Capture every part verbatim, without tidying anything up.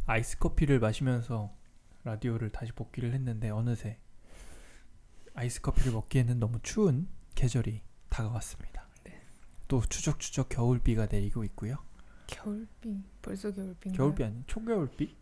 아이스 커피를 마시면서 라디오를 다시 복귀를 했는데 어느새 아이스 커피를 먹기에는 너무 추운 계절이 다가왔습니다. 네. 또 추적추적 겨울비가 내리고 있고요. 겨울비? 벌써 겨울비인가요? 겨울비 아닌 초겨울비?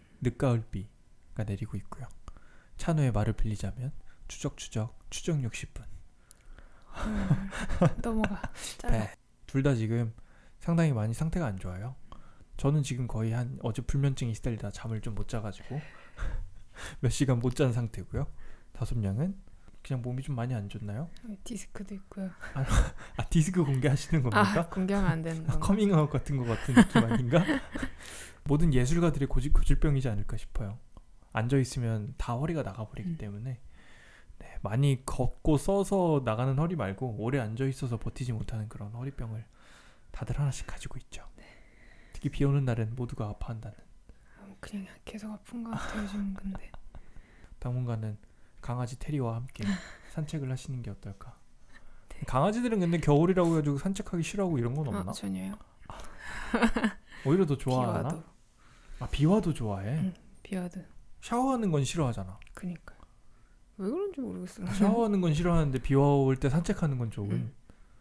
늦가을비가 내리고 있고요. 찬우의 말을 빌리자면 추적추적 추적 육십 분. 음, 넘어가. 짧아. 둘 다 지금 상당히 많이 상태가 안 좋아요. 저는 지금 거의 한 어제 불면증이 시달리다 잠을 좀 못 자가지고 몇 시간 못 잔 상태고요. 다솜양은 그냥 몸이 좀 많이 안 좋나요? 디스크도 있고요. 아 디스크 공개하시는 겁니까? 아, 공개하면 안 되는 건가? 커밍아웃 같은 것 같은 느낌 아닌가? 모든 예술가들의 고질, 고질병이지 않을까 싶어요. 앉아있으면 다 허리가 나가버리기 음. 때문에 네, 많이 걷고 써서 나가는 허리 말고 오래 앉아있어서 버티지 못하는 그런 허리병을 다들 하나씩 가지고 있죠. 네. 특히 비 오는 날은 모두가 아파한다는. 그냥 계속 아픈 것 같아요 요즘. 근데 당분간은 강아지 테리와 함께 산책을 하시는 게 어떨까? 네. 강아지들은 근데 겨울이라고 해가지고 산책하기 싫어하고 이런 건 없나? 아, 전혀요. 오히려 더 좋아하나? 비와도. 아 비와도 좋아해? 응, 비와도. 샤워하는 건 싫어하잖아. 그니까 왜 그런지 모르겠어요. 샤워하는 건 싫어하는데 비 올 때 산책하는 건 좋은. 음.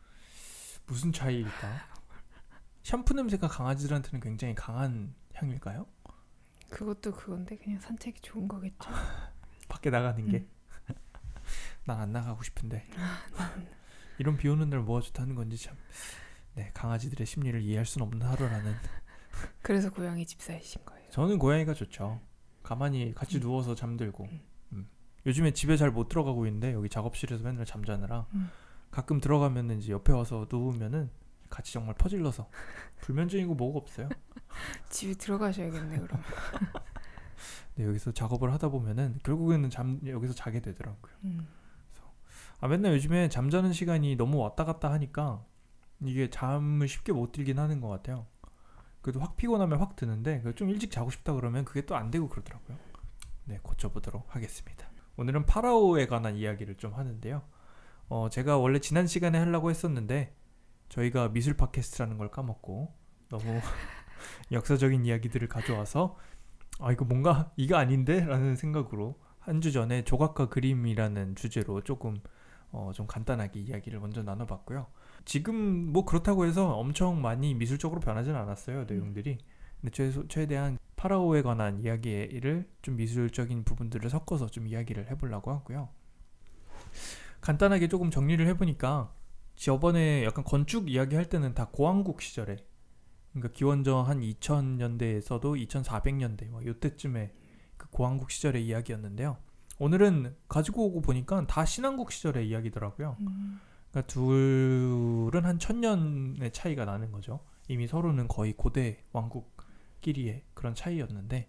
무슨 차이일까? 샴푸 냄새가 강아지들한테는 굉장히 강한 향일까요? 그것도 그건데 그냥 산책이 좋은 거겠죠. 밖에 나가는 게. 음. 난 안 나가고 싶은데. 아, 난... 이런 비 오는 날 뭐가 좋다는 건지 참. 네, 강아지들의 심리를 이해할 수는 없는 하루라는. 그래서 고양이 집사이신 거예요. 저는 고양이가 좋죠. 가만히 같이 음. 누워서 잠들고. 음. 음. 요즘에 집에 잘 못 들어가고 있는데 여기 작업실에서 맨날 잠자느라 음. 가끔 들어가면 이제 옆에 와서 누우면은 같이 정말 퍼질러서 불면증이고 뭐가 없어요. 집에 들어가셔야겠네 그럼. 네, 여기서 작업을 하다 보면은 결국에는 잠 여기서 자게 되더라고요. 음. 아 맨날 요즘에 잠자는 시간이 너무 왔다 갔다 하니까 이게 잠을 쉽게 못 들긴 하는 것 같아요. 그래도 확 피곤하면 확 드는데 좀 일찍 자고 싶다 그러면 그게 또 안 되고 그러더라고요. 네, 고쳐보도록 하겠습니다. 오늘은 파라오에 관한 이야기를 좀 하는데요. 어, 제가 원래 지난 시간에 하려고 했었는데 저희가 미술 팟캐스트라는 걸 까먹고 너무 역사적인 이야기들을 가져와서 아 이거 뭔가 이거 아닌데? 라는 생각으로 한 주 전에 조각과 그림이라는 주제로 조금 어, 좀 간단하게 이야기를 먼저 나눠봤고요. 지금 뭐 그렇다고 해서 엄청 많이 미술적으로 변하진 않았어요, 내용들이. 근데 최소, 최대한 파라오에 관한 이야기를 좀 미술적인 부분들을 섞어서 좀 이야기를 해보려고 하고요. 간단하게 조금 정리를 해보니까 저번에 약간 건축 이야기 할 때는 다 고왕국 시절에, 그러니까 기원전 한 이천 년대에서도 이천사백 년대 뭐 요때쯤에 그 고왕국 시절의 이야기였는데요. 오늘은 가지고 오고 보니까 다 신왕국 시절의 이야기더라고요. 음. 그러니까 둘은 한 천년의 차이가 나는 거죠. 이미 서로는 거의 고대 왕국끼리의 그런 차이였는데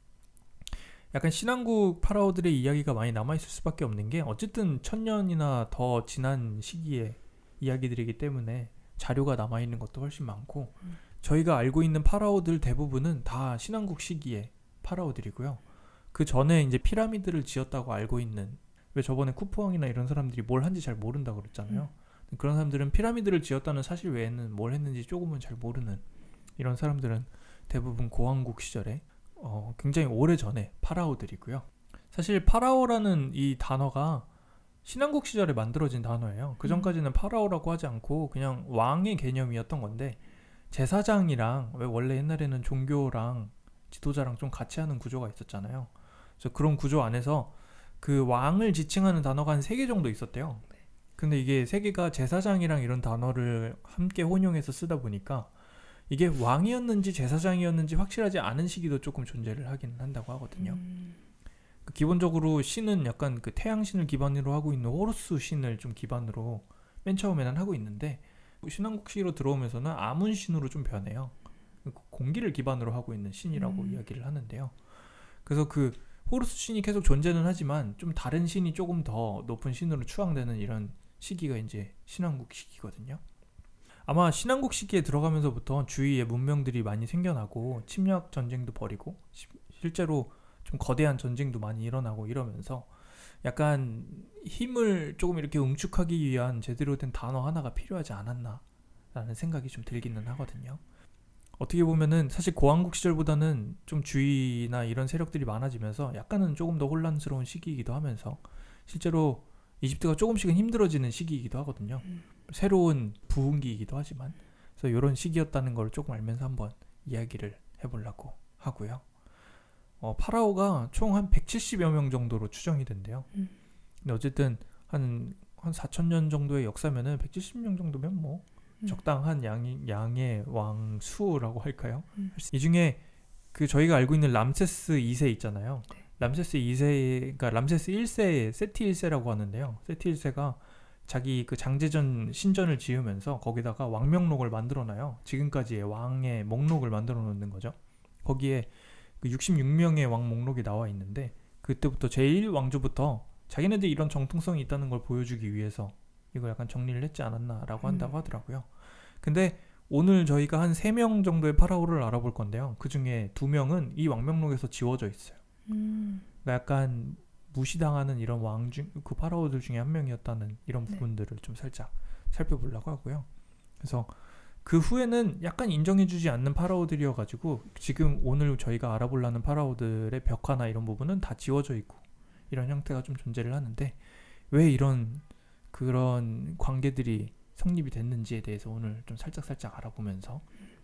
약간 신왕국 파라오들의 이야기가 많이 남아있을 수밖에 없는 게 어쨌든 천년이나 더 지난 시기의 이야기들이기 때문에 자료가 남아있는 것도 훨씬 많고 음. 저희가 알고 있는 파라오들 대부분은 다 신왕국 시기의 파라오들이고요. 그 전에 이제 피라미드를 지었다고 알고 있는, 왜 저번에 쿠프왕이나 이런 사람들이 뭘 한지 잘 모른다고 그랬잖아요. 음. 그런 사람들은 피라미드를 지었다는 사실 외에는 뭘 했는지 조금은 잘 모르는 이런 사람들은 대부분 고왕국 시절에 어, 굉장히 오래전에 파라오들이고요. 사실 파라오라는 이 단어가 신왕국 시절에 만들어진 단어예요. 그 전까지는 파라오라고 하지 않고 그냥 왕의 개념이었던 건데 제사장이랑, 왜 원래 옛날에는 종교랑 지도자랑 좀 같이 하는 구조가 있었잖아요. 그래서 그런 구조 안에서 그 왕을 지칭하는 단어가 한 세 개 정도 있었대요. 근데 이게 세 개가 제사장이랑 이런 단어를 함께 혼용해서 쓰다 보니까 이게 왕이었는지 제사장이었는지 확실하지 않은 시기도 조금 존재를 하긴 한다고 하거든요. 음. 그 기본적으로 신은 약간 그 태양신을 기반으로 하고 있는 호루스 신을 좀 기반으로 맨 처음에는 하고 있는데 신왕국시로 들어오면서는 아문신으로 좀 변해요. 공기를 기반으로 하고 있는 신이라고 음. 이야기를 하는데요. 그래서 그 호루스 신이 계속 존재는 하지만 좀 다른 신이 조금 더 높은 신으로 추앙되는 이런 시기가 이제 신왕국 시기거든요. 아마 신왕국 시기에 들어가면서부터 주위에 문명들이 많이 생겨나고 침략 전쟁도 벌이고 시, 실제로 좀 거대한 전쟁도 많이 일어나고 이러면서 약간 힘을 조금 이렇게 응축하기 위한 제대로 된 단어 하나가 필요하지 않았나 라는 생각이 좀 들기는 하거든요. 어떻게 보면은 사실 고왕국 시절보다는 좀 주의나 이런 세력들이 많아지면서 약간은 조금 더 혼란스러운 시기이기도 하면서 실제로 이집트가 조금씩은 힘들어지는 시기이기도 하거든요. 음. 새로운 부흥기이기도 하지만 그래서 이런 시기였다는 걸 조금 알면서 한번 이야기를 해보려고 하고요. 어, 파라오가 총 한 백칠십여 명 정도로 추정이 된대요. 음. 근데 어쨌든 한, 한 사천 년 정도의 역사면은 백칠십 명 정도면 뭐 음. 적당한 양, 양의 왕수라고 할까요? 음. 이 중에 그 저희가 알고 있는 람세스 이 세 있잖아요. 네. 람세스 이 세가 람세스 일 세 세티 일 세라고 하는데요. 세티 일 세가 자기 그 장제전 신전을 지으면서 거기다가 왕명록을 만들어놔요. 지금까지의 왕의 목록을 만들어 놓는 거죠. 거기에 그 육십육 명의 왕 목록이 나와 있는데 그때부터 제일 왕조부터 자기네들이 이런 정통성이 있다는 걸 보여주기 위해서 이거 약간 정리를 했지 않았나라고 한다고 하더라고요. 근데 오늘 저희가 한 세 명 정도의 파라오를 알아볼 건데요. 그 중에 두 명은 이 왕명록에서 지워져 있어요. 음. 그러니까 약간 무시당하는 이런 왕 중, 그 파라오들 중에 한 명이었다는 이런 네. 부분들을 좀 살짝 살펴보려고 하고요. 그래서 그 후에는 약간 인정해주지 않는 파라오들이어가지고 지금 오늘 저희가 알아보려는 파라오들의 벽화나 이런 부분은 다 지워져 있고 이런 형태가 좀 존재를 하는데 왜 이런 그런 관계들이 성립이 됐는지에 대해서 오늘 좀 살짝 살짝 알아보면서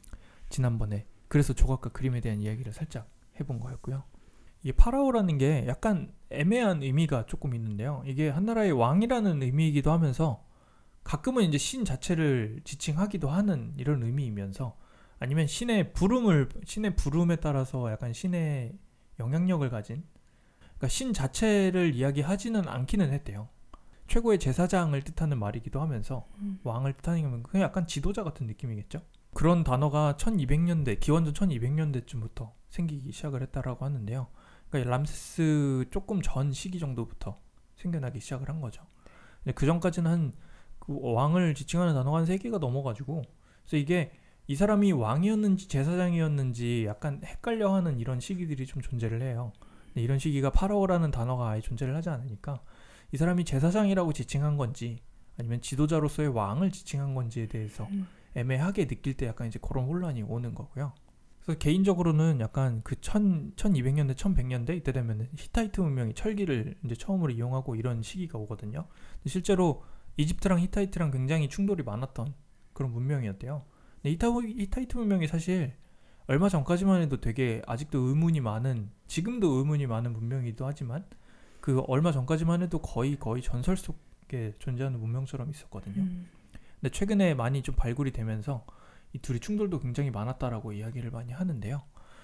지난번에 그래서 조각과 그림에 대한 이야기를 살짝 해본 거였고요. 이 파라오라는 게 약간 애매한 의미가 조금 있는데요. 이게 한나라의 왕이라는 의미이기도 하면서 가끔은 이제 신 자체를 지칭하기도 하는 이런 의미이면서 아니면 신의 부름을 신의 부름에 따라서 약간 신의 영향력을 가진 그러니까 신 자체를 이야기하지는 않기는 했대요. 최고의 제사장을 뜻하는 말이기도 하면서 음. 왕을 뜻하는 게 그냥 약간 지도자 같은 느낌이겠죠. 그런 단어가 천이백 년대 기원전 천이백 년대쯤부터 생기기 시작을 했다라고 하는데요. 그러니까 람세스 조금 전 시기 정도부터 생겨나기 시작을 한 거죠. 근데 그 전까지는 한 그 왕을 지칭하는 단어가 한 세 개가 넘어가지고 그래서 이게 이 사람이 왕이었는지 제사장이었는지 약간 헷갈려하는 이런 시기들이 좀 존재를 해요. 근데 이런 시기가 파라오라는 단어가 아예 존재를 하지 않으니까 이 사람이 제사장이라고 지칭한 건지 아니면 지도자로서의 왕을 지칭한 건지에 대해서 음. 애매하게 느낄 때 약간 이제 그런 혼란이 오는 거고요. 그래서 개인적으로는 약간 그 천, 천이백 년대, 천백 년대 이때 되면 히타이트 문명이 철기를 이제 처음으로 이용하고 이런 시기가 오거든요. 근데 실제로 이집트랑 히타이트랑 굉장히 충돌이 많았던 그런 문명이었대요. 근데 히타, 히타이트 문명이 사실 얼마 전까지만 해도 되게 아직도 의문이 많은 지금도 의문이 많은 문명이기도 하지만 그 얼마 전까지만 해도 거의 거의 전설 속에 존재하는 문명처럼 있었거든요. 음. 근데 최근에 많이 좀 발굴이 되면서 이 둘이 충돌도 굉장히 많았다라고 이야기를 많이 하는데요.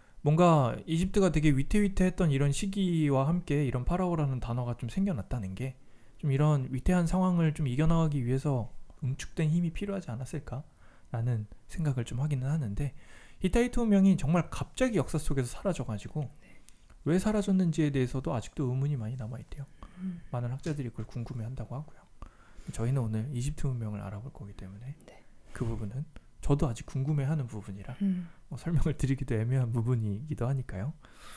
뭔가 이집트가 되게 위태위태했던 이런 시기와 함께 이런 파라오라는 단어가 좀 생겨났다는 게 좀 이런 위태한 상황을 좀 이겨나가기 위해서 응축된 힘이 필요하지 않았을까라는 생각을 좀 하기는 하는데 히타이트 문명이 정말 갑자기 역사 속에서 사라져가지고 왜 사라졌는지에 대해서도 아직도 의문이 많이 남아있대요. 음. 많은 학자들이 그걸 궁금해한다고 하고요. 저희는 오늘 이집트 문명을 알아볼 거기 때문에 네. 그 부분은 저도 아직 궁금해하는 부분이라 음. 뭐 설명을 드리기도 애매한 부분이기도 하니까요.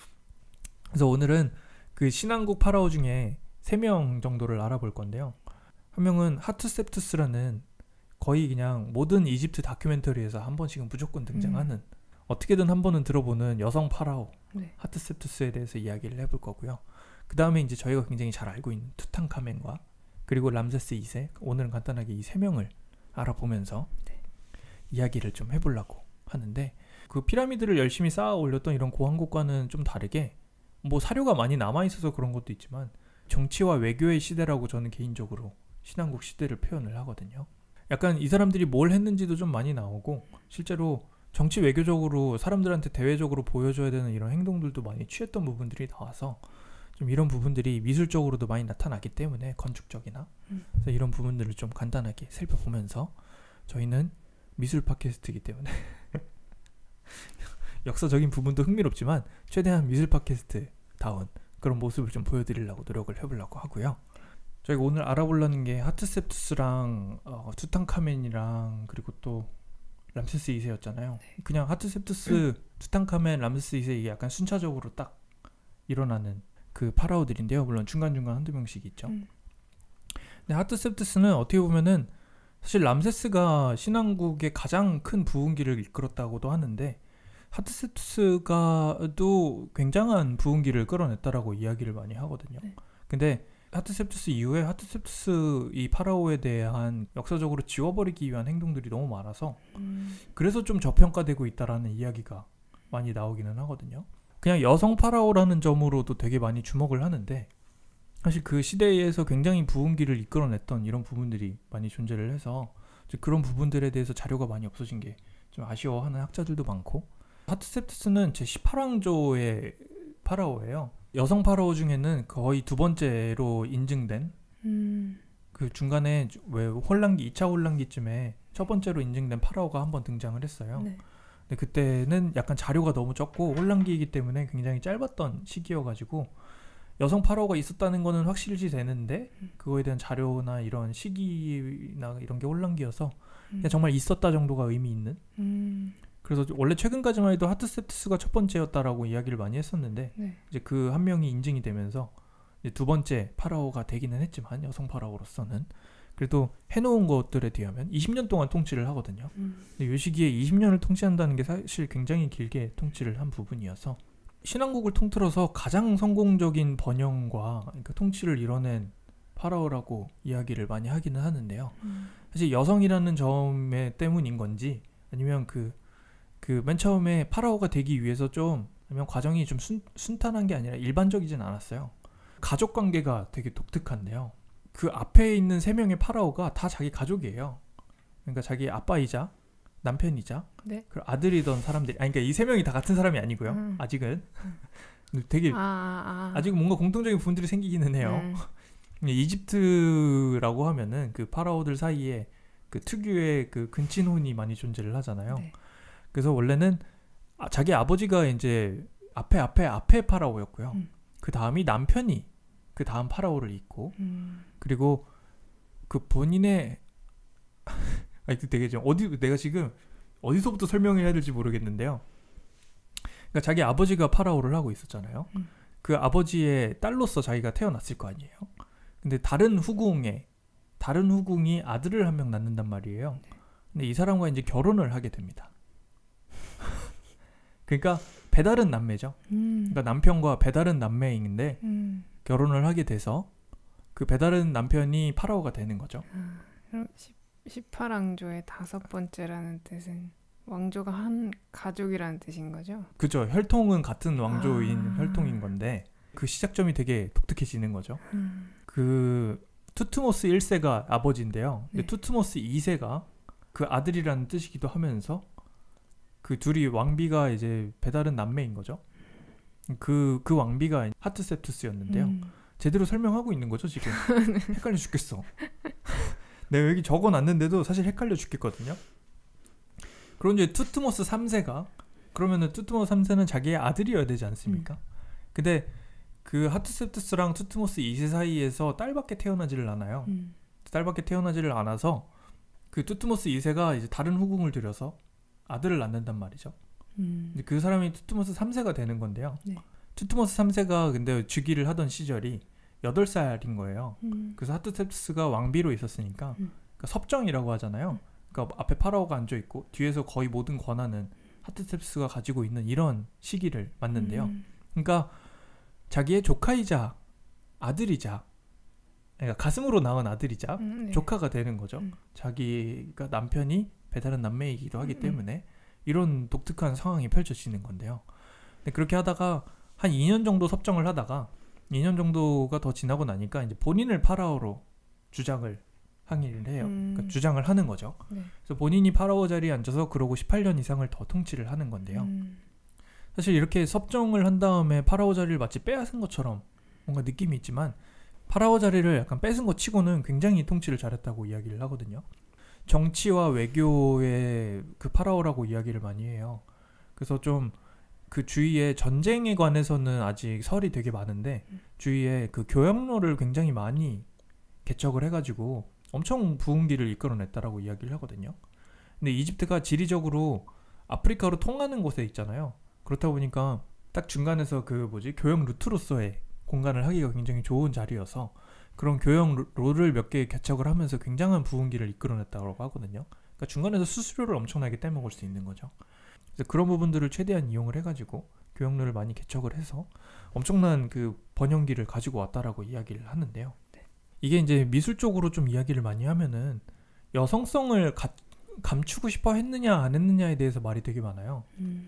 그래서 오늘은 그 신왕국 파라오 중에 세 명 정도를 알아볼 건데요. 한 명은 하트셉투스라는 거의 그냥 모든 이집트 다큐멘터리에서 한 번씩은 무조건 등장하는 음. 어떻게든 한 번은 들어보는 여성 파라오 네. 하트셉투스에 대해서 이야기를 해볼 거고요. 그 다음에 이제 저희가 굉장히 잘 알고 있는 투탕카멘과 그리고 람세스 이 세 오늘은 간단하게 이 세 명을 알아보면서 네. 이야기를 좀 해보려고 하는데 그 피라미드를 열심히 쌓아 올렸던 이런 고왕국과는 좀 다르게 뭐 사료가 많이 남아있어서 그런 것도 있지만 정치와 외교의 시대라고 저는 개인적으로 신왕국 시대를 표현을 하거든요. 약간 이 사람들이 뭘 했는지도 좀 많이 나오고 실제로 정치 외교적으로 사람들한테 대외적으로 보여줘야 되는 이런 행동들도 많이 취했던 부분들이 나와서 좀 이런 부분들이 미술적으로도 많이 나타나기 때문에 건축적이나 음. 그래서 이런 부분들을 좀 간단하게 살펴보면서 저희는 미술 팟캐스트이기 때문에 역사적인 부분도 흥미롭지만 최대한 미술 팟캐스트다운 그런 모습을 좀 보여드리려고 노력을 해보려고 하고요. 저희가 오늘 알아보려는 게 하트셉투스랑 어, 투탕카멘이랑 그리고 또 람세스 이 세였잖아요. 네. 그냥 하트셉투스, 음. 투탕카멘, 람세스 이 세 이게 약간 순차적으로 딱 일어나는 그 파라오들인데요. 물론 중간중간 한두 명씩 있죠. 음. 근데 하트셉투스는 어떻게 보면은 사실 람세스가 신왕국의 가장 큰 부흥기를 이끌었다고도 하는데 하트셉투스가도 굉장한 부흥기를 끌어냈다라고 이야기를 많이 하거든요. 네. 근데 하트셉투스 이후에 하트셉투스 이 파라오에 대한 역사적으로 지워버리기 위한 행동들이 너무 많아서 음. 그래서 좀 저평가되고 있다라는 이야기가 많이 나오기는 하거든요. 그냥 여성 파라오라는 점으로도 되게 많이 주목을 하는데 사실 그 시대에서 굉장히 부흥기를 이끌어냈던 이런 부분들이 많이 존재를 해서 그런 부분들에 대해서 자료가 많이 없어진 게 좀 아쉬워하는 학자들도 많고, 하트셉투스는 제십팔 왕조의 파라오예요. 여성 파라오 중에는 거의 두 번째로 인증된 음. 그 중간에 왜 혼란기 이 차 혼란기쯤에 첫 번째로 인증된 파라오가 한번 등장을 했어요. 네. 근데 그때는 약간 자료가 너무 적고 혼란기이기 때문에 굉장히 짧았던 시기여가지고 여성 파라오가 있었다는 거는 확실시 되는데 그거에 대한 자료나 이런 시기나 이런 게 혼란기여서 그냥 정말 있었다 정도가 의미 있는. 음. 그래서 원래 최근까지만 해도 하트셉투스가 첫 번째였다라고 이야기를 많이 했었는데 네. 이제 그 한 명이 인증이 되면서 이제 두 번째 파라오가 되기는 했지만 여성 파라오로서는 그래도 해놓은 것들에 비하면 이십 년 동안 통치를 하거든요. 음. 근데 이 시기에 이십 년을 통치한다는 게 사실 굉장히 길게 통치를 한 부분이어서 신왕국을 통틀어서 가장 성공적인 번영과 그러니까 통치를 이뤄낸 파라오라고 이야기를 많이 하기는 하는데요. 음. 사실 여성이라는 점에 때문인 건지 아니면 그 그 맨 처음에 파라오가 되기 위해서 좀 아니면 과정이 좀 순, 순탄한 게 아니라 일반적이진 않았어요. 가족 관계가 되게 독특한데요. 그 앞에 있는 세 명의 파라오가 다 자기 가족이에요. 그러니까 자기 아빠이자 남편이자 네. 그 아들이던 사람들이, 아니 그러니까 이 세 명이 다 같은 사람이 아니고요. 음. 아직은 근데 되게 아, 아, 아. 아직 뭔가 공통적인 부분들이 생기기는 해요. 음. 이집트라고 하면은 그 파라오들 사이에 그 특유의 그 근친혼이 많이 존재를 하잖아요. 네. 그래서 원래는 아, 자기 아버지가 이제 앞에 앞에 앞에 파라오였고요. 음. 그 다음이 남편이 그 다음 파라오를 잇고 음. 그리고 그 본인의 아니 되게 좀 어디 내가 지금 어디서부터 설명해야 될지 모르겠는데요. 그러니까 자기 아버지가 파라오를 하고 있었잖아요. 음. 그 아버지의 딸로서 자기가 태어났을 거 아니에요. 근데 다른 후궁에 다른 후궁이 아들을 한 명 낳는단 말이에요. 근데 이 사람과 이제 결혼을 하게 됩니다. 그러니까 배다른 남매죠. 음. 그러니까 남편과 배다른 남매인데 음. 결혼을 하게 돼서 그 배다른 남편이 파라오가 되는 거죠. 아, 그럼 십팔 왕조의 다섯 번째라는 뜻은 왕조가 한 가족이라는 뜻인 거죠? 그죠. 혈통은 같은 왕조인 아. 혈통인 건데 그 시작점이 되게 독특해지는 거죠. 음. 그 투트모스 일 세가 아버지인데요. 근데 네. 투트모스 이 세가 그 아들이라는 뜻이기도 하면서 그 둘이 왕비가 이제 배다른 남매인 거죠. 그, 그 왕비가 하트셉투스였는데요. 음. 제대로 설명하고 있는 거죠 지금. 헷갈려 죽겠어. 내가 여기 적어놨는데도 사실 헷갈려 죽겠거든요. 그럼 이제 투트모스 삼 세가 그러면은 투트모스 삼 세는 자기의 아들이어야 되지 않습니까? 음. 근데 그 하트셉투스랑 투트모스 이 세 사이에서 딸밖에 태어나지를 않아요. 음. 딸밖에 태어나지를 않아서 그 투트모스 이 세가 이제 다른 후궁을 들여서 아들을 낳는단 말이죠. 음. 근데 그 사람이 투트모스 삼 세가 되는 건데요. 네. 투트모스 삼 세가 근데 즉위를 하던 시절이 여덟 살인 거예요. 음. 그래서 하트셉투스가 왕비로 있었으니까 음. 그러니까 섭정이라고 하잖아요. 그러니까 앞에 파라오가 앉아 있고 뒤에서 거의 모든 권한은 하트셉투스가 가지고 있는 이런 시기를 맞는데요. 음. 그러니까 자기의 조카이자 아들이자 그러니까 가슴으로 낳은 아들이자 음, 네. 조카가 되는 거죠. 음. 자기가 남편이 배다른 남매이기도 하기 음. 때문에 이런 독특한 상황이 펼쳐지는 건데요. 근데 그렇게 하다가 한 이 년 정도 섭정을 하다가 이 년 정도가 더 지나고 나니까 이제 본인을 파라오로 주장을 항의를 해요. 음. 그러니까 주장을 하는 거죠. 네. 그래서 본인이 파라오 자리에 앉아서 그러고 십팔 년 이상을 더 통치를 하는 건데요. 음. 사실 이렇게 섭정을 한 다음에 파라오 자리를 마치 빼앗은 것처럼 뭔가 느낌이 있지만 파라오 자리를 약간 뺏은 것 치고는 굉장히 통치를 잘했다고 이야기를 하거든요. 정치와 외교의 그 파라오라고 이야기를 많이 해요. 그래서 좀 그 주위에 전쟁에 관해서는 아직 설이 되게 많은데 주위에 그 교역로를 굉장히 많이 개척을 해가지고 엄청 부흥기를 이끌어냈다라고 이야기를 하거든요. 근데 이집트가 지리적으로 아프리카로 통하는 곳에 있잖아요. 그렇다 보니까 딱 중간에서 그 뭐지 교역 루트로서의 공간을 하기가 굉장히 좋은 자리여서 그런 교역 로를 몇 개 개척을 하면서 굉장한 부흥기를 이끌어냈다고 하거든요. 그러니까 중간에서 수수료를 엄청나게 떼먹을 수 있는 거죠. 그래서 그런 부분들을 최대한 이용을 해가지고 교역률을 많이 개척을 해서 엄청난 그 번영기를 가지고 왔다라고 이야기를 하는데요. 이게 이제 미술 쪽으로 좀 이야기를 많이 하면은 여성성을 가, 감추고 싶어 했느냐 안 했느냐에 대해서 말이 되게 많아요. 음.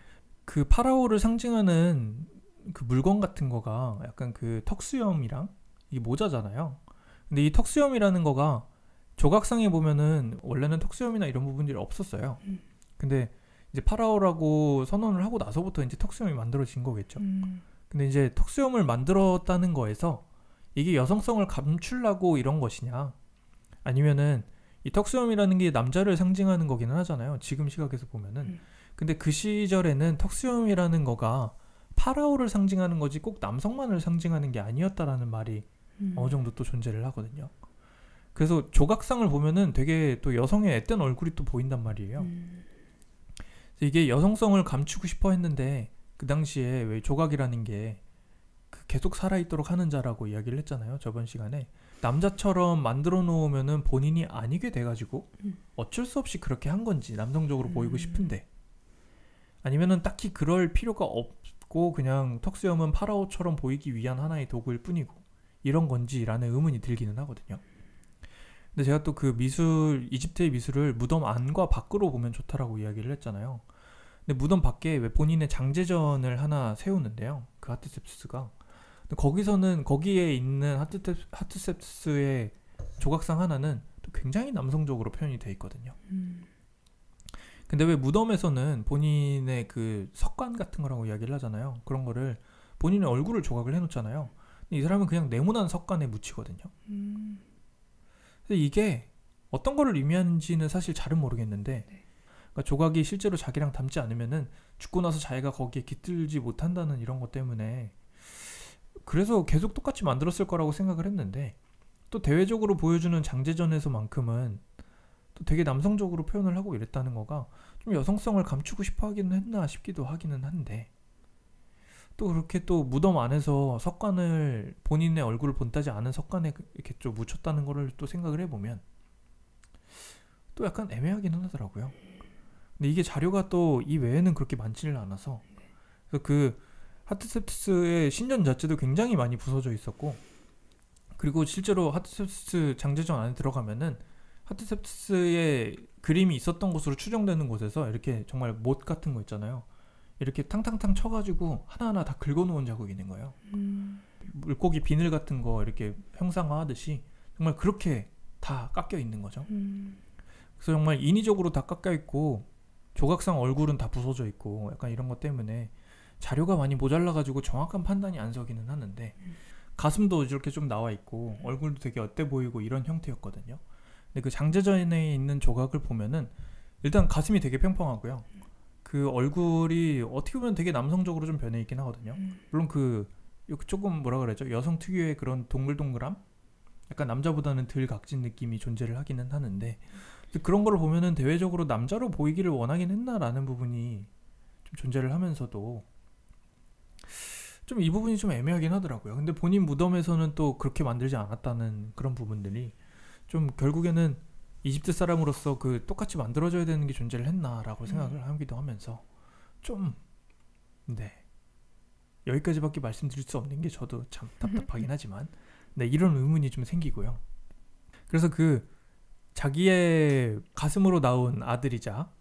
그 파라오를 상징하는 그 물건 같은 거가 약간 그 턱수염이랑 이게 모자잖아요. 근데 이 턱수염이라는 거가 조각상에 보면은 원래는 턱수염이나 이런 부분들이 없었어요. 음. 근데 이제 파라오라고 선언을 하고 나서부터 이제 턱수염이 만들어진 거겠죠. 음. 근데 이제 턱수염을 만들었다는 거에서 이게 여성성을 감추려고 이런 것이냐, 아니면은 이 턱수염이라는 게 남자를 상징하는 거기는 하잖아요. 지금 시각에서 보면은. 음. 근데 그 시절에는 턱수염이라는 거가 파라오를 상징하는 거지 꼭 남성만을 상징하는 게 아니었다라는 말이 음. 어느 정도 또 존재를 하거든요. 그래서 조각상을 보면은 되게 또 여성의 앳된 얼굴이 또 보인단 말이에요. 음. 그래서 이게 여성성을 감추고 싶어 했는데 그 당시에 왜 조각이라는 게 그 계속 살아있도록 하는 자라고 이야기를 했잖아요. 저번 시간에. 남자처럼 만들어 놓으면은 본인이 아니게 돼가지고 음. 어쩔 수 없이 그렇게 한 건지, 남성적으로 음. 보이고 싶은데, 아니면은 딱히 그럴 필요가 없고 그냥 턱수염은 파라오처럼 보이기 위한 하나의 도구일 뿐이고 이런 건지라는 의문이 들기는 하거든요. 근데 제가 또 그 미술, 이집트의 미술을 무덤 안과 밖으로 보면 좋다라고 이야기를 했잖아요. 근데 무덤 밖에 왜 본인의 장제전을 하나 세우는데요. 그 하트셉스가. 근데 거기서는 거기에 있는 하트셉, 하트셉스의 조각상 하나는 또 굉장히 남성적으로 표현이 돼 있거든요. 음. 근데 왜 무덤에서는 본인의 그 석관 같은 거라고 이야기를 하잖아요. 그런 거를 본인의 얼굴을 조각을 해놓잖아요. 근데 이 사람은 그냥 네모난 석관에 묻히거든요. 음. 근데 이게 어떤 거를 의미하는지는 사실 잘은 모르겠는데, 네. 그러니까 조각이 실제로 자기랑 닮지 않으면은 죽고 나서 자기가 거기에 깃들지 못한다는 이런 것 때문에 그래서 계속 똑같이 만들었을 거라고 생각을 했는데, 또 대외적으로 보여주는 장제전에서만큼은 또 되게 남성적으로 표현을 하고 이랬다는 거가 좀 여성성을 감추고 싶어 하기는 했나 싶기도 하기는 한데, 또 그렇게 또 무덤 안에서 석관을 본인의 얼굴을 본따지 않은 석관에 이렇게 좀 묻혔다는 거를 또 생각을 해보면 또 약간 애매하기는 하더라고요. 근데 이게 자료가 또 이 외에는 그렇게 많지는 않아서, 그래서 그 하트셉스의 신전 자체도 굉장히 많이 부서져 있었고, 그리고 실제로 하트셉스 장제전 안에 들어가면은 하트셉스의 그림이 있었던 곳으로 추정되는 곳에서 이렇게 정말 못 같은 거 있잖아요. 이렇게 탕탕탕 쳐가지고 하나하나 다 긁어놓은 자국이 있는 거예요. 음. 물고기 비늘 같은 거 이렇게 형상화하듯이 정말 그렇게 다 깎여 있는 거죠. 음. 그래서 정말 인위적으로 다 깎여 있고 조각상 얼굴은 다 부서져 있고 약간 이런 것 때문에 자료가 많이 모자라가지고 정확한 판단이 안 서기는 하는데, 음. 가슴도 이렇게 좀 나와 있고 얼굴도 되게 어때 보이고 이런 형태였거든요. 근데 그 장제전에 있는 조각을 보면은 일단 가슴이 되게 평평하고요. 그 얼굴이 어떻게 보면 되게 남성적으로 좀 변해 있긴 하거든요. 음. 물론 그 조금 뭐라 그러죠, 여성 특유의 그런 동글동글함, 약간 남자보다는 덜 각진 느낌이 존재를 하기는 하는데, 그런 거를 보면은 대외적으로 남자로 보이기를 원하긴 했나라는 부분이 좀 존재를 하면서도 좀 이 부분이 좀 애매하긴 하더라고요. 근데 본인 무덤에서는 또 그렇게 만들지 않았다는 그런 부분들이 좀 결국에는 이집트 사람으로서 그 똑같이 만들어져야 되는 게 존재를 했나라고 음. 생각을 하기도 하면서 좀, 네, 여기까지밖에 말씀드릴 수 없는 게 저도 참 답답하긴 하지만, 네, 이런 의문이 좀 생기고요. 그래서 그 자기의 가슴으로 낳은 아들이자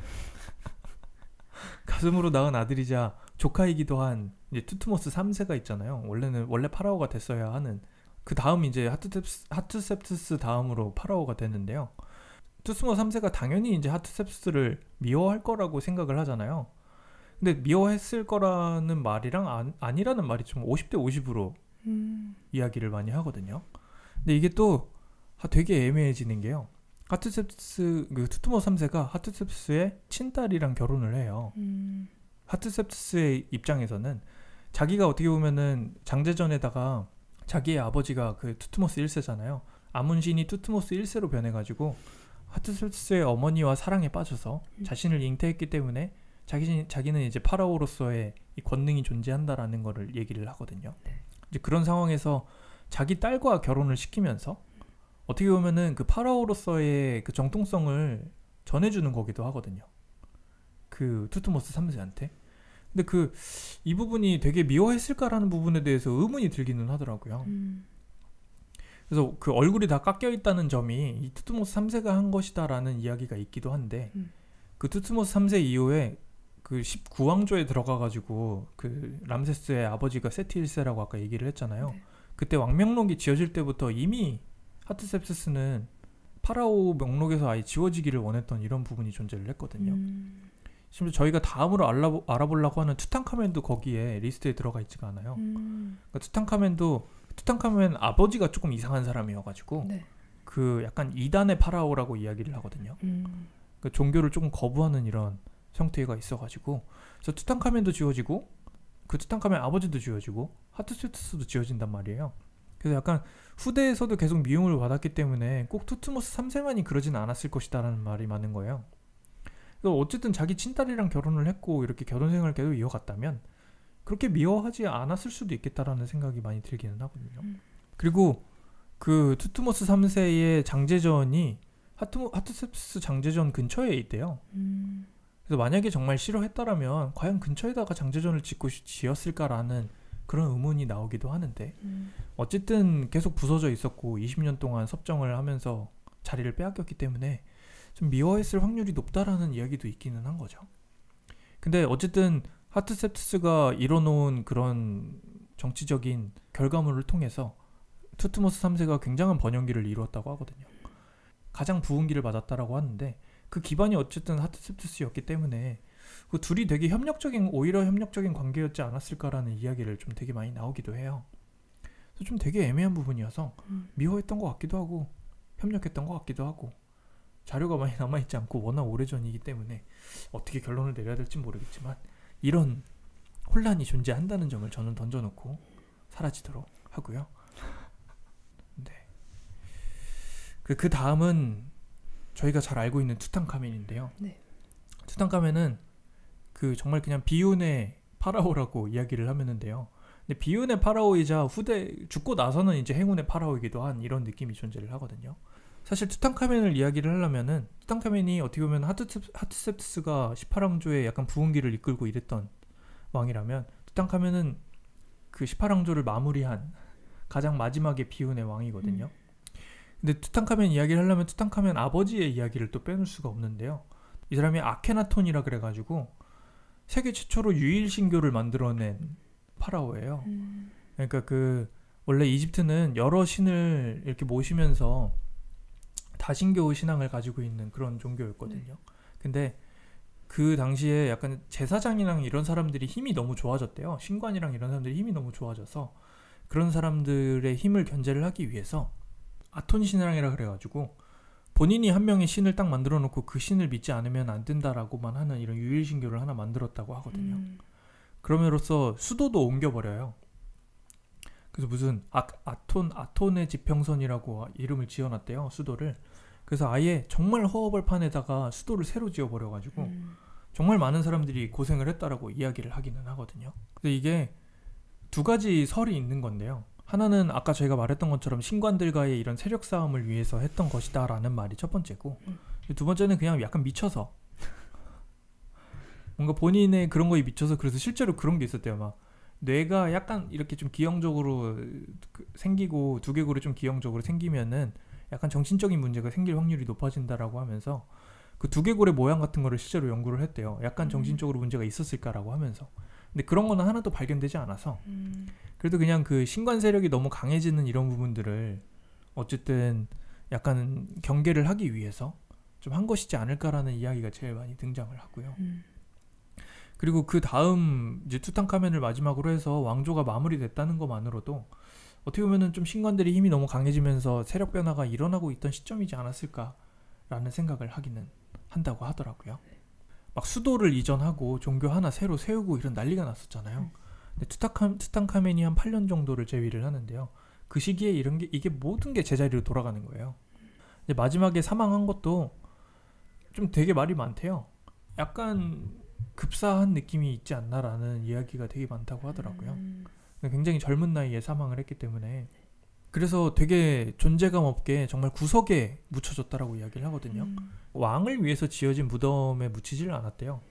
가슴으로 낳은 아들이자 조카이기도 한 이제 투트모스 삼 세가 있잖아요. 원래는 원래 파라오가 됐어야 하는, 그 다음 이제 하트셉스, 하트셉스스 다음으로 파라오가 됐는데요. 투트모스 삼 세가 당연히 이제 하트셉스를 미워할 거라고 생각을 하잖아요. 근데 미워했을 거라는 말이랑 안, 아니라는 말이 좀 오십 대 오십으로 음. 이야기를 많이 하거든요. 근데 이게 또 되게 애매해지는 게요. 하트셉스, 그 투트모스 삼 세가 하트셉스의 친딸이랑 결혼을 해요. 음. 하트셉스의 입장에서는 자기가 어떻게 보면은 장제전에다가 자기의 아버지가 그 투트모스 일 세잖아요. 아문신이 투트모스 일 세로 변해가지고 하트셉스의 어머니와 사랑에 빠져서 음. 자신을 잉태했기 때문에 자기, 자기는 이제 파라오로서의 이 권능이 존재한다라는 거를 얘기를 하거든요. 네. 이제 그런 상황에서 자기 딸과 결혼을 시키면서 어떻게 보면은 그 파라오로서의 그 정통성을 전해주는 거기도 하거든요. 그 투트모스 삼 세한테. 근데 그 이 부분이 되게 미워했을까라는 부분에 대해서 의문이 들기는 하더라고요. 음. 그래서 그 얼굴이 다 깎여 있다는 점이 이 투트모스 삼 세가 한 것이다라는 이야기가 있기도 한데 음. 그 투트모스 삼 세 이후에 그 십구 왕조에 들어가가지고 그 람세스의 아버지가 세티 일 세라고 아까 얘기를 했잖아요. 네. 그때 왕명록이 지어질 때부터 이미 하트셉스스는 파라오 명록에서 아예 지워지기를 원했던 이런 부분이 존재를 했거든요. 음. 심지어 저희가 다음으로 알아보, 알아보려고 하는 투탕카멘도 거기에 리스트에 들어가 있지가 않아요. 음. 그러니까 투탕카멘도 투탕카멘 아버지가 조금 이상한 사람이어가지고 네. 그 약간 이단의 파라오라고 이야기를 하거든요. 음. 그 종교를 조금 거부하는 이런 형태가 있어가지고 그래서 투탕카멘도 지워지고 그 투탕카멘 아버지도 지워지고 하트세프스도 지워진단 말이에요. 그래서 약간 후대에서도 계속 미움을 받았기 때문에 꼭 투트모스 삼 세만이 그러진 않았을 것이다 라는 말이 많은 거예요. 그래서 어쨌든 자기 친딸이랑 결혼을 했고 이렇게 결혼 생활을 계속 이어갔다면 그렇게 미워하지 않았을 수도 있겠다라는 생각이 많이 들기는 하거든요. 음. 그리고 그 투트모스 삼 세의 장제전이 하트, 하트셉스 장제전 근처에 있대요. 음. 그래서 만약에 정말 싫어했다라면 과연 근처에다가 장제전을 짓고 지었을까라는 그런 의문이 나오기도 하는데 음. 어쨌든 계속 부서져 있었고 이십 년 동안 섭정을 하면서 자리를 빼앗겼기 때문에 좀 미워했을 확률이 높다라는 이야기도 있기는 한 거죠. 근데 어쨌든 하트셉스가 이뤄놓은 그런 정치적인 결과물을 통해서 투트모스 삼 세가 굉장한 번영기를 이루었다고 하거든요. 가장 부흥기를 맞았다라고 하는데 그 기반이 어쨌든 하트셉스였기 때문에 그 둘이 되게 협력적인 오히려 협력적인 관계였지 않았을까라는 이야기를 좀 되게 많이 나오기도 해요. 그래서 좀 되게 애매한 부분이어서 음. 미워했던 것 같기도 하고 협력했던 것 같기도 하고 자료가 많이 남아있지 않고 워낙 오래전이기 때문에 어떻게 결론을 내려야 될지 모르겠지만 이런 혼란이 존재한다는 점을 저는 던져놓고 사라지도록 하고요. 네. 그, 그 다음은 저희가 잘 알고 있는 투탕카멘인데요. 네. 투탕카멘은 그 정말 그냥 비운의 파라오라고 이야기를 하면은데요. 근데 비운의 파라오이자 후대 죽고 나서는 이제 행운의 파라오이기도 한 이런 느낌이 존재를 하거든요. 사실 투탕카멘을 이야기를 하려면은 투탕카멘이 어떻게 보면 하트셉, 하트셉스가 십팔 왕조의 약간 부흥기를 이끌고 이랬던 왕이라면 투탕카멘은 그 십팔 왕조를 마무리한 가장 마지막의 비운의 왕이거든요. 음. 근데 투탕카멘 이야기를 하려면 투탕카멘 아버지의 이야기를 또 빼놓을 수가 없는데요. 이 사람이 아케나톤이라 그래가지고 세계 최초로 유일 신교를 만들어낸 파라오예요. 음. 그러니까 그 원래 이집트는 여러 신을 이렇게 모시면서 다신교 신앙을 가지고 있는 그런 종교였거든요. 네. 근데 그 당시에 약간 제사장이랑 이런 사람들이 힘이 너무 좋아졌대요. 신관이랑 이런 사람들이 힘이 너무 좋아져서 그런 사람들의 힘을 견제를 하기 위해서 아톤 신앙이라 그래가지고 본인이 한 명의 신을 딱 만들어 놓고 그 신을 믿지 않으면 안 된다라고만 하는 이런 유일 신교를 하나 만들었다고 하거든요. 음. 그럼으로써 수도도 옮겨버려요. 그래서 무슨 아, 아톤 아톤의 지평선이라고 이름을 지어놨대요. 수도를. 그래서 아예 정말 허허벌판에다가 수도를 새로 지어버려가지고 음. 정말 많은 사람들이 고생을 했다라고 이야기를 하기는 하거든요. 그래서 이게 두 가지 설이 있는 건데요. 하나는 아까 저희가 말했던 것처럼 신관들과의 이런 세력 싸움을 위해서 했던 것이다 라는 말이 첫 번째고 음. 두 번째는 그냥 약간 미쳐서 뭔가 본인의 그런 거에 미쳐서 그래서 실제로 그런 게 있었대요. 막 뇌가 약간 이렇게 좀 기형적으로 생기고 두개골이 좀 기형적으로 생기면은 약간 정신적인 문제가 생길 확률이 높아진다라고 하면서 그 두개골의 모양 같은 거를 실제로 연구를 했대요. 약간 정신적으로 문제가 있었을까라고 하면서. 근데 그런 거는 하나도 발견되지 않아서 음. 그래도 그냥 그 신관 세력이 너무 강해지는 이런 부분들을 어쨌든 약간 경계를 하기 위해서 좀 한 것이지 않을까라는 이야기가 제일 많이 등장을 하고요. 음. 그리고 그 다음 이제 투탕카멘을 마지막으로 해서 왕조가 마무리됐다는 것만으로도 어떻게 보면은 좀 신관들이 힘이 너무 강해지면서 세력 변화가 일어나고 있던 시점이지 않았을까라는 생각을 하기는 한다고 하더라고요. 막 수도를 이전하고 종교 하나 새로 세우고 이런 난리가 났었잖아요. 음. 근데 투탕카, 투탕카멘이 한 팔 년 정도를 재위를 하는데요. 그 시기에 이런 게 이게 모든 게 제자리로 돌아가는 거예요. 이제 마지막에 사망한 것도 좀 되게 말이 많대요. 약간 급사한 느낌이 있지 않나라는 이야기가 되게 많다고 하더라고요. 음. 굉장히 젊은 나이에 사망을 했기 때문에 그래서 되게 존재감 없게 정말 구석에 묻혀졌다라고 이야기를 하거든요. 음. 왕을 위해서 지어진 무덤에 묻히지를 않았대요. 음.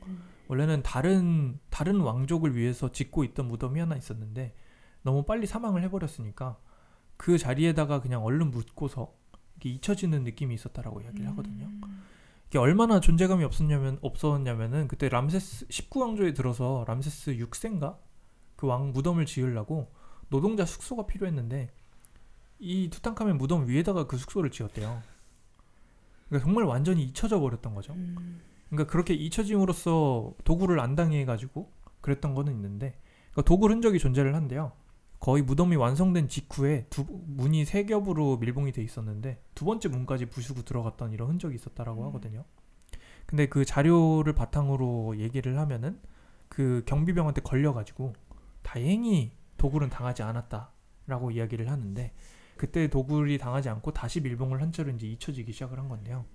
원래는 다른 다른 왕족을 위해서 짓고 있던 무덤이 하나 있었는데 너무 빨리 사망을 해버렸으니까 그 자리에다가 그냥 얼른 묻고서 이게 잊혀지는 느낌이 있었다라고 이야기를 하거든요. 이게 얼마나 존재감이 없었냐면 없었냐면은 그때 람세스 십구 왕조에 들어서 람세스 육 세인가 그 왕 무덤을 지으려고 노동자 숙소가 필요했는데 이 투탕카멘 무덤 위에다가 그 숙소를 지었대요. 그러니까 정말 완전히 잊혀져 버렸던 거죠. 음. 그러니까 그렇게 잊혀짐으로써 도굴을 안 당해가지고 그랬던 거는 있는데 그러니까 도굴 흔적이 존재를 한대요. 거의 무덤이 완성된 직후에 두, 문이 세 겹으로 밀봉이 돼 있었는데 두 번째 문까지 부수고 들어갔던 이런 흔적이 있었다라고 음. 하거든요. 근데 그 자료를 바탕으로 얘기를 하면은 그 경비병한테 걸려가지고 다행히 도굴은 당하지 않았다라고 이야기를 하는데 그때 도굴이 당하지 않고 다시 밀봉을 한 채로 이제 잊혀지기 시작을 한 건데요.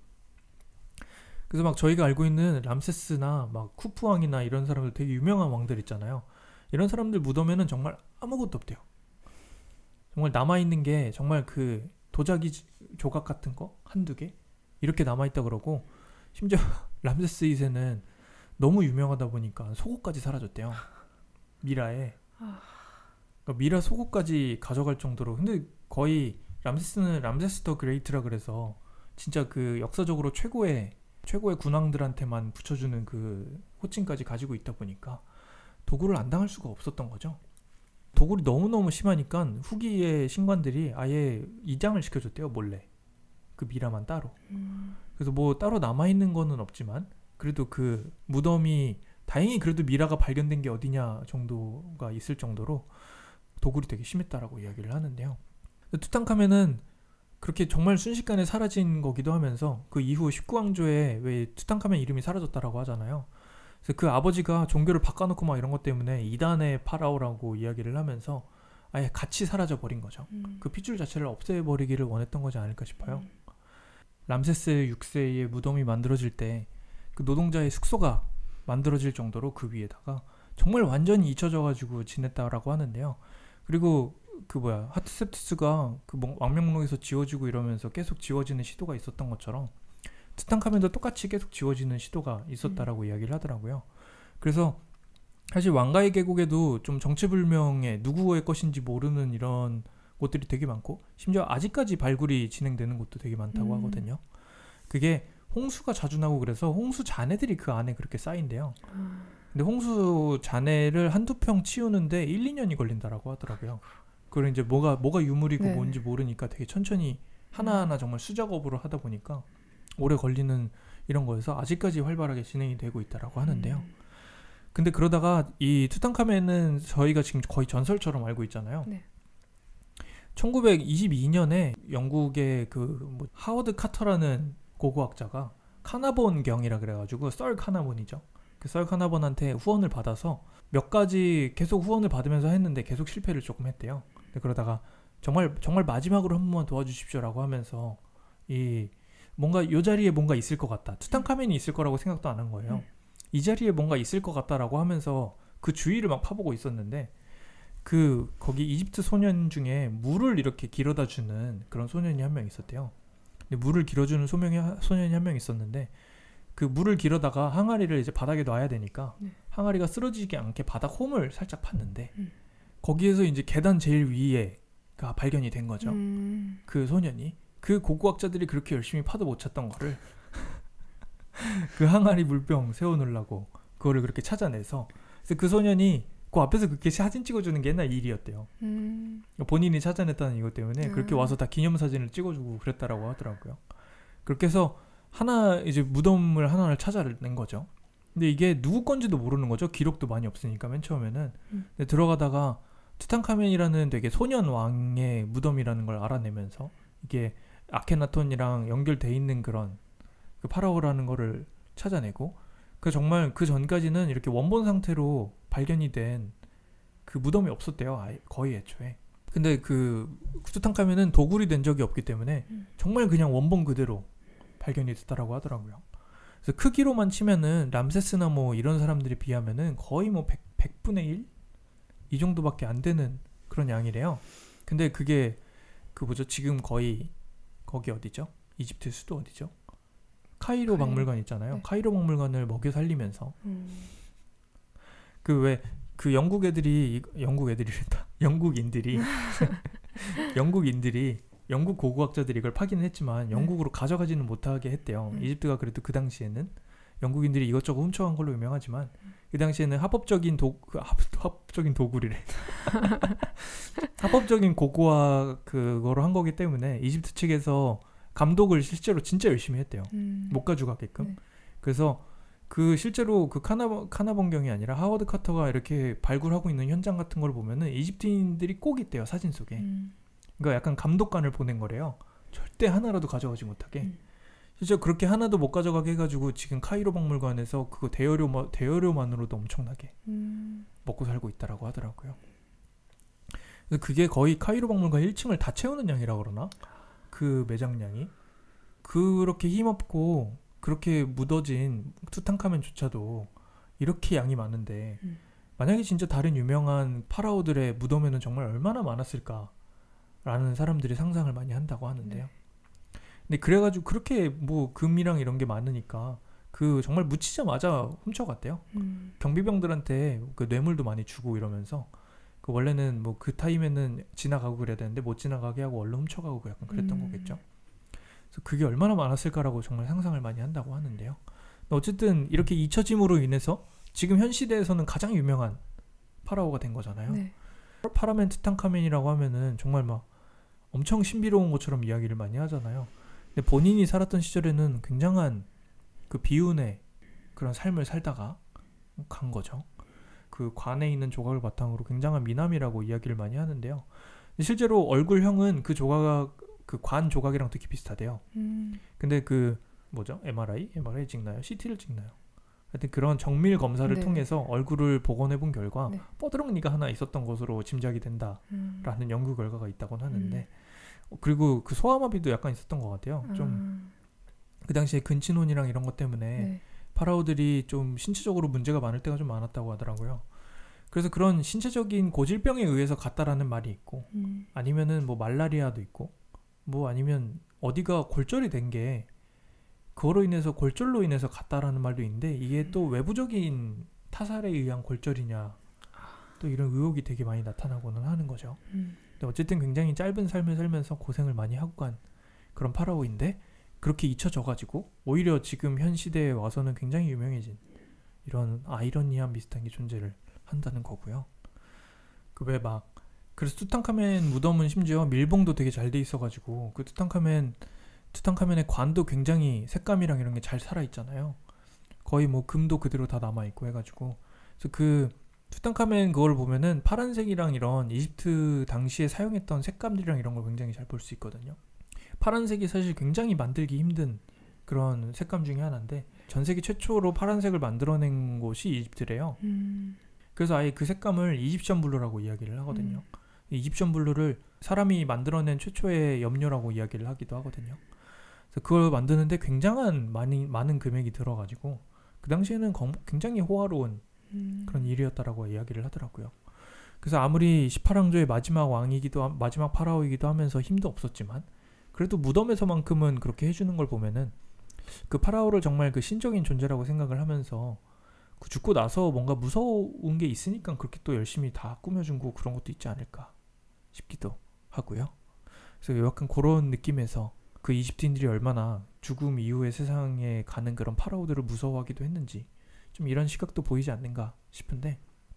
그래서 막 저희가 알고 있는 람세스나 막 쿠프 왕이나 이런 사람들 되게 유명한 왕들 있잖아요. 이런 사람들 무덤에는 정말 아무것도 없대요. 정말 남아있는 게 정말 그 도자기 조각 같은 거 한두 개 이렇게 남아있다 그러고 심지어 람세스 이 세는 너무 유명하다 보니까 속옷까지 사라졌대요. 미라에. 그러니까 미라 속옷까지 가져갈 정도로. 근데 거의 람세스는 람세스 더 그레이트라 그래서 진짜 그 역사적으로 최고의 최고의 군왕들한테만 붙여주는 그 호칭까지 가지고 있다 보니까 도굴을 안 당할 수가 없었던 거죠. 도굴이 너무너무 심하니까 후기의 신관들이 아예 이장을 시켜줬대요. 몰래. 그 미라만 따로. 음. 그래서 뭐 따로 남아있는 거는 없지만 그래도 그 무덤이 다행히 그래도 미라가 발견된 게 어디냐 정도가 있을 정도로 도굴이 되게 심했다라고 이야기를 하는데요. 투탕카멘은 그렇게 정말 순식간에 사라진 거기도 하면서 그 이후 십구 왕조에 왜 투탕카멘 이름이 사라졌다라고 하잖아요. 그래서 그 아버지가 종교를 바꿔놓고 막 이런 것 때문에 이단의 파라오라고 이야기를 하면서 아예 같이 사라져 버린 거죠. 음. 그 핏줄 자체를 없애버리기를 원했던 거지 않을까 싶어요. 음. 람세스 육 세의 무덤이 만들어질 때 그 노동자의 숙소가 만들어질 정도로 그 위에다가 정말 완전히 잊혀져가지고 지냈다라고 하는데요. 그리고 그 뭐야 하트셉투스가 그 왕명록에서 지워지고 이러면서 계속 지워지는 시도가 있었던 것처럼 투탕카멘도 똑같이 계속 지워지는 시도가 있었다라고 음. 이야기를 하더라고요. 그래서 사실 왕가의 계곡에도 좀 정체불명의 누구의 것인지 모르는 이런 곳들이 되게 많고 심지어 아직까지 발굴이 진행되는 곳도 되게 많다고 음. 하거든요. 그게 홍수가 자주 나고 그래서 홍수 잔해들이 그 안에 그렇게 쌓인대요. 아. 근데 홍수 잔해를 한두 평 치우는데 일, 이 년이 걸린다라고 하더라고요. 그리고 이제 뭐가 뭐가 유물이고 네. 뭔지 모르니까 되게 천천히 하나하나 정말 수작업으로 하다 보니까 오래 걸리는 이런 거여서 아직까지 활발하게 진행이 되고 있다라고 하는데요. 음. 근데 그러다가 이 투탕카멘은 저희가 지금 거의 전설처럼 알고 있잖아요. 네. 천구백이십이 년에 영국의 그 뭐 하워드 카터라는 고고학자가 카나본 경이라 그래가지고 썰 카나본이죠. 그 썰 카나본한테 후원을 받아서 몇 가지 계속 후원을 받으면서 했는데 계속 실패를 조금 했대요. 근데 그러다가 정말 정말 마지막으로 한 번만 도와주십시오라고 하면서 이 뭔가 이 자리에 뭔가 있을 것 같다. 투탕카멘이 있을 거라고 생각도 안 한 거예요. 음. 이 자리에 뭔가 있을 것 같다라고 하면서 그 주위를 막 파보고 있었는데 그 거기 이집트 소년 중에 물을 이렇게 길어다 주는 그런 소년이 한 명 있었대요. 근데 물을 길어주는 소명이, 소년이 한 명 있었는데 그 물을 길어다가 항아리를 이제 바닥에 놔야 되니까 네. 항아리가 쓰러지지 않게 바닥 홈을 살짝 팠는데 음. 거기에서 이제 계단 제일 위에가 발견이 된 거죠. 음. 그 소년이 그 고고학자들이 그렇게 열심히 파도 못 찾던 거를 그 항아리 물병 세워놓으려고 그거를 그렇게 찾아내서 그래서 그 소년이 그 앞에서 그렇게 사진 찍어주는 게 옛날 일이었대요. 음. 본인이 찾아냈다는 이것 때문에 음. 그렇게 와서 다 기념사진을 찍어주고 그랬다라고 하더라고요. 그렇게 해서 하나 이제 무덤을 하나를 찾아낸 거죠. 근데 이게 누구 건지도 모르는 거죠. 기록도 많이 없으니까 맨 처음에는. 음. 근데 들어가다가 투탕카멘이라는 되게 소년 왕의 무덤이라는 걸 알아내면서 이게 아케나톤이랑 연결돼 있는 그런 그 파라오라는 거를 찾아내고 그 정말 그 전까지는 이렇게 원본 상태로 발견이 된 그 무덤이 없었대요. 아예 거의 애초에. 근데 그 투탕카멘은 도굴이 된 적이 없기 때문에 음. 정말 그냥 원본 그대로 발견이 됐다라고 하더라고요. 그래서 크기로만 치면은 람세스나 뭐 이런 사람들에 비하면은 거의 뭐 백, 백분의 일? 이 정도밖에 안 되는 그런 양이래요. 근데 그게 그 뭐죠? 지금 거의 거기 어디죠? 이집트 수도 어디죠? 카이로 카이로. 박물관 있잖아요. 네. 카이로 박물관을 먹여 살리면서 음. 그 왜 그 영국 애들이 이- 영국 애들이랬다. 영국인들이 영국인들이 영국 고고학자들이 이걸 파기는 했지만 네. 영국으로 가져가지는 못하게 했대요. 음. 이집트가 그래도 그 당시에는 영국인들이 이것저것 훔쳐간 걸로 유명하지만 그 당시에는 합법적인 도 그 합, 합법적인 도구리래. 합법적인 고고학 그거로 한 거기 때문에 이집트 측에서 감독을 실제로 진짜 열심히 했대요. 음. 못 가져가게끔. 네. 그래서 그 실제로 그 카나 카나번경이 아니라 하워드 카터가 이렇게 발굴하고 있는 현장 같은 걸 보면은 이집트인들이 꼭 있대요, 사진 속에. 음. 그러니까 약간 감독관을 보낸 거래요. 절대 하나라도 가져가지 못하게. 음. 실제 그렇게 하나도 못 가져가게 해가지고 지금 카이로 박물관에서 그거 대여료 대여료만으로도 엄청나게 음. 먹고 살고 있다라고 하더라고요. 그래서 그게 거의 카이로 박물관 일 층을 다 채우는 양이라고 그러나? 그 매장량이. 그렇게 힘없고 그렇게 묻어진 투탕카멘조차도 이렇게 양이 많은데 음. 만약에 진짜 다른 유명한 파라오들의 무덤에는 정말 얼마나 많았을까라는 사람들이 상상을 많이 한다고 하는데요. 근데 그래가지고 그렇게 뭐 금이랑 이런 게 많으니까 그 정말 묻히자마자 훔쳐갔대요. 음. 경비병들한테 그 뇌물도 많이 주고 이러면서 그 원래는 뭐 그 타임에는 지나가고 그래야 되는데 못 지나가게 하고 얼른 훔쳐가고 약간 그랬던 음. 거겠죠. 그래서 그게 얼마나 많았을까라고 정말 상상을 많이 한다고 하는데요. 어쨌든 이렇게 잊혀짐으로 인해서 지금 현 시대에서는 가장 유명한 파라오가 된 거잖아요. 네. 파라멘 투탕카멘이라고 하면은 정말 막 엄청 신비로운 것처럼 이야기를 많이 하잖아요. 근데 본인이 살았던 시절에는 굉장한 그 비운의 그런 삶을 살다가 간 거죠. 그 관에 있는 조각을 바탕으로 굉장한 미남이라고 이야기를 많이 하는데요. 실제로 얼굴형은 그 조각 그 관 조각이랑 되게 비슷하대요. 음. 근데 그 뭐죠? 엠알아이? 엠알아이 찍나요? 씨티를 찍나요? 하여튼 그런 정밀 검사를 네. 통해서 얼굴을 복원해 본 결과 네. 뻐드렁니가 하나 있었던 것으로 짐작이 된다라는 음. 연구 결과가 있다고는 하는데 어, 그리고 그 소아마비도 약간 있었던 것 같아요. 좀 그 아. 당시에 근친혼이랑 이런 것 때문에 네. 파라오들이 좀 신체적으로 문제가 많을 때가 좀 많았다고 하더라고요. 그래서 그런 신체적인 고질병에 의해서 갔다라는 말이 있고 음. 아니면은 뭐 말라리아도 있고 뭐 아니면 어디가 골절이 된 게 그거로 인해서 골절로 인해서 갔다라는 말도 있는데 이게 또 외부적인 타살에 의한 골절이냐 또 이런 의혹이 되게 많이 나타나고는 하는 거죠. 음. 근데 어쨌든 굉장히 짧은 삶을 살면서 고생을 많이 하고 간 그런 파라오인데 그렇게 잊혀져가지고 오히려 지금 현 시대에 와서는 굉장히 유명해진 이런 아이러니한 비슷한 게 존재를 한다는 거고요. 그 왜 막 그래서 투탕카멘 무덤은 심지어 밀봉도 되게 잘 돼 있어가지고 그 투탕카멘 투탕카멘의 관도 굉장히 색감이랑 이런 게 잘 살아 있잖아요. 거의 뭐 금도 그대로 다 남아 있고 해가지고 그래서 그 투탕카멘 그걸 보면은 파란색이랑 이런 이집트 당시에 사용했던 색감들이랑 이런 걸 굉장히 잘 볼 수 있거든요. 파란색이 사실 굉장히 만들기 힘든 그런 색감 중에 하나인데 전 세계 최초로 파란색을 만들어낸 곳이 이집트래요. 음. 그래서 아예 그 색감을 이집션 블루라고 이야기를 하거든요. 음. 이집션 블루를 사람이 만들어낸 최초의 염료라고 이야기를 하기도 하거든요. 그래서 그걸 만드는데 굉장한 많이 많은 금액이 들어가지고 그 당시에는 검- 굉장히 호화로운 음. 그런 일이었다라고 이야기를 하더라고요. 그래서 아무리 십팔 왕조의 마지막 왕이기도 하, 마지막 파라오이기도 하면서 힘도 없었지만 그래도 무덤에서만큼은 그렇게 해주는 걸 보면은 그 파라오를 정말 그 신적인 존재라고 생각을 하면서 그 죽고 나서 뭔가 무서운 게 있으니까 그렇게 또 열심히 다 꾸며준 거 그런 것도 있지 않을까 싶기도 하고요. 그래서 약간 그런 느낌에서 그 이집트인들이 얼마나 죽음 이후의 세상에 가는 그런 파라오들을 무서워하기도 했는지 좀 이런 시각도 보이지 않는가 싶은데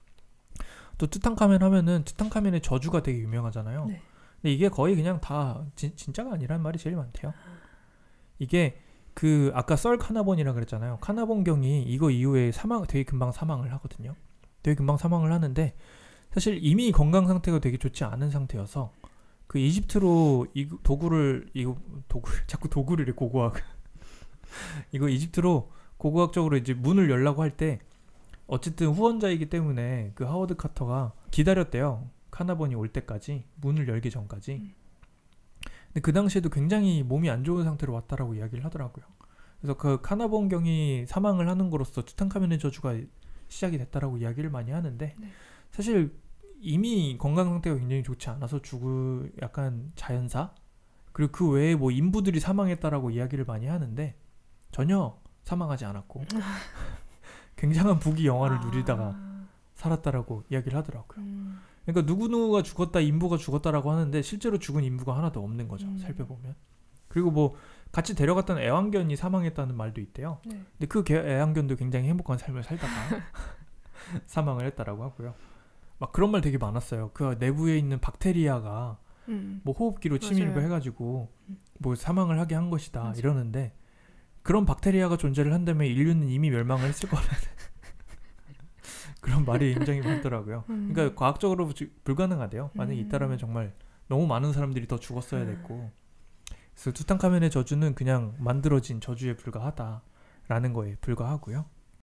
또 투탕카멘 하면은 투탕카멘의 저주가 되게 유명하잖아요. 네. 근데 이게 거의 그냥 다 진, 진짜가 아니라는 말이 제일 많대요. 이게 그 아까 썰 카나본이라 그랬잖아요. 카나본경이 이거 이후에 사망 되게 금방 사망을 하거든요. 되게 금방 사망을 하는데 사실 이미 건강 상태가 되게 좋지 않은 상태여서 그 이집트로 이 도구를 이거 도구 자꾸 도구를 고고학 이거 이집트로 고고학적으로 이제 문을 열라고 할 때 어쨌든 후원자이기 때문에 그 하워드 카터가 기다렸대요. 카나본이 올 때까지 문을 열기 전까지. 음. 근데 그 당시에도 굉장히 몸이 안 좋은 상태로 왔다라고 이야기를 하더라고요. 그래서 그 카나본 경이 사망을 하는 거로써 투탕카멘의 저주가 시작이 됐다라고 이야기를 많이 하는데 네. 사실 이미 건강 상태가 굉장히 좋지 않아서 죽을 약간 자연사 그리고 그 외에 뭐 인부들이 사망했다라고 이야기를 많이 하는데 전혀 사망하지 않았고 굉장한 부귀 영화를 아. 누리다가 살았다라고 이야기를 하더라고요. 음. 그러니까 누구누구가 죽었다, 인부가 죽었다라고 하는데 실제로 죽은 인부가 하나도 없는 거죠. 음. 살펴보면. 그리고 뭐 같이 데려갔던 애완견이 사망했다는 말도 있대요. 네. 근데 그 개- 애완견도 굉장히 행복한 삶을 살다가 사망을 했다라고 하고요. 막 그런 말 되게 많았어요. 그 내부에 있는 박테리아가 음. 뭐 호흡기로 침입을 맞아요. 해가지고 음. 뭐 사망을 하게 한 것이다 맞아요. 이러는데 그런 박테리아가 존재를 한다면 인류는 이미 멸망을 했을 거라는 그런 말이 굉장히 많더라고요. 음. 그러니까 과학적으로 주- 불가능하대요. 만약에 음. 있다라면 정말 너무 많은 사람들이 더 죽었어야 됐고 그래서 투탕카멘의 저주는 그냥 만들어진 저주에 불과하다라는 거에 불과하고요.